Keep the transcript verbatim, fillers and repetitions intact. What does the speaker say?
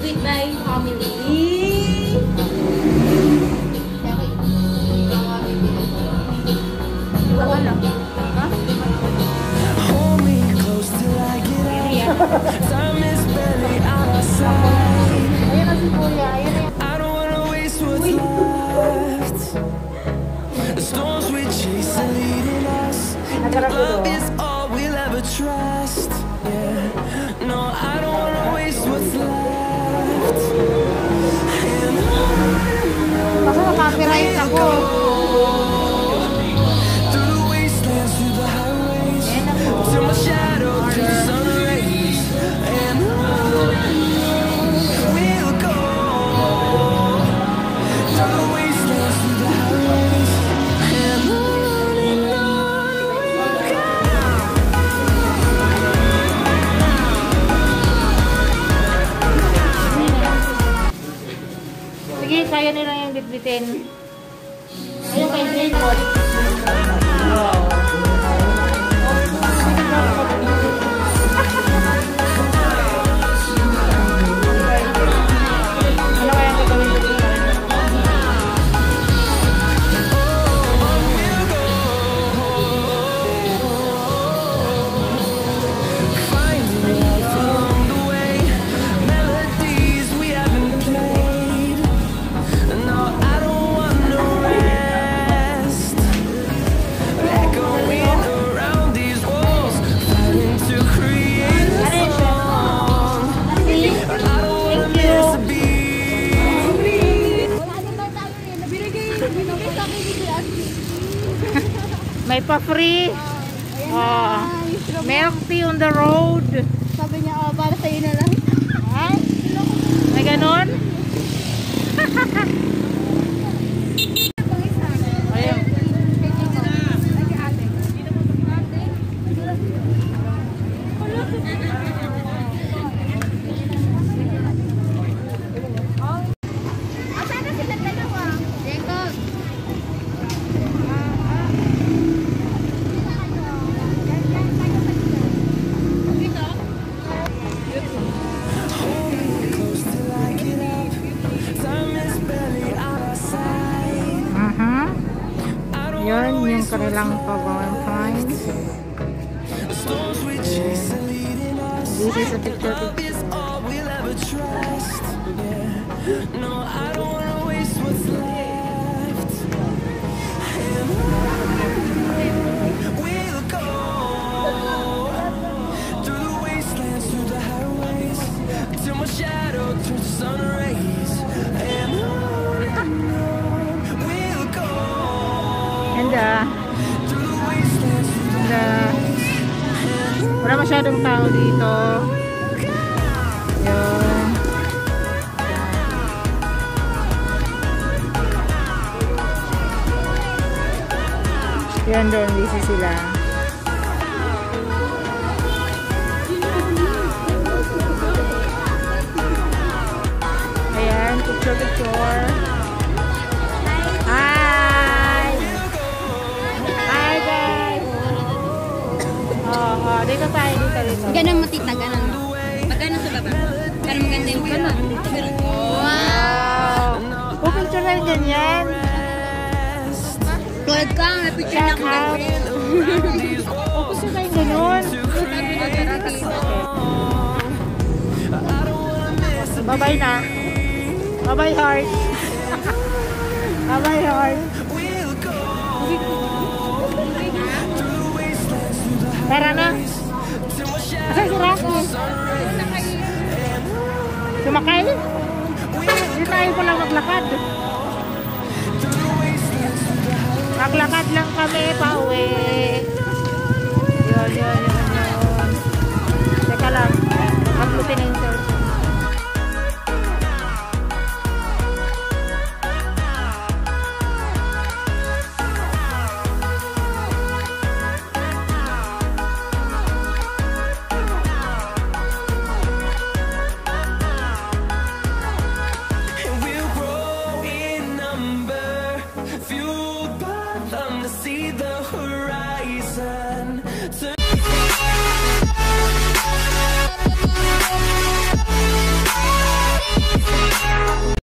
with my family. Hold me close till I get up. Time is barely on our side. I don't wanna waste what's left. The storms we chase are leading us. Love is all we'll ever trust. Yeah. No, I don't wanna waste what's left. And Baka mapapiright ako. through the wastelands, through the highways, till my shadow through the sun rays. And we'll go through the wastelands, through the highways, and on and on we'll go. Sige, kaya nila yung bitbitin. Ayun kay Draymond. Ano kaya gagawin ko dito? Finding life along the way, melodies we haven't played. No, I don't want no rest. Echoing around these walls, fighting to create a song. I don't wanna miss a beat. May pa-free. Oh, milk tea on the road. Sabi niya, oh, para sa'yo na lang. Ay, may ganon? Ayun. Asa na sila dalawa? Jacob. Close till I get up. Time is barely on our side. Uh-huh. I don't Yun, wanna yung waste kanilang pag-Valentine's. the storms we chase are leading us. This is a picture Love picture. is all we'll ever trust. Yeah. No, I don't wanna waste what's left. And we'll go through the wastelands, through the highways, till my shadow turns to sun rays. And on and on we'll go And uh, through the wastelands, through the and uh, wala masyadong tao dito. Yun. Yan doon, busy sila. Ayan, picture picture. Hi! Hi guys! Oh, oh, dito tayo, dito, dito. Ganun matita, ganun. Pag ganun sa baba. Ganun maganda yung ganun. Wow! Wow! Oh, picture na yung ganyan. Tulad ka, may picture na ako ganun. Oh, gusto na yung ganun. Bye-bye na. Bye-bye heart. Bye-bye heart. Tara na. Asa si Rocky? Sumakay? Hindi tayo pala maglakad. Maglakad lang kami pauwi. Yun, yun, yun, yun. Teka lang. Uploadin na yung